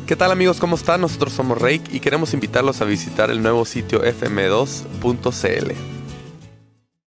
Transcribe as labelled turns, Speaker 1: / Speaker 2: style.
Speaker 1: ¿Qué tal amigos? ¿Cómo están? Nosotros somos Rake y queremos invitarlos a visitar el nuevo sitio fm2.cl.